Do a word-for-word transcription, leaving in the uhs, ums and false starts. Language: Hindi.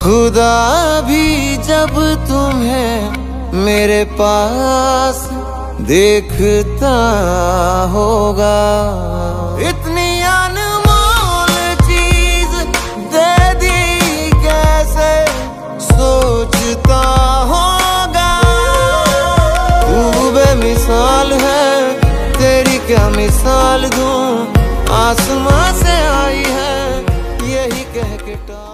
खुदा भी जब तुम्हें मेरे पास देखता होगा, इतनी अनमोल चीज दे दी कैसे सोचता होगा। तू बेमिसाल है, तेरी क्या मिसाल दूं, आसमां से आई है यही कह के टा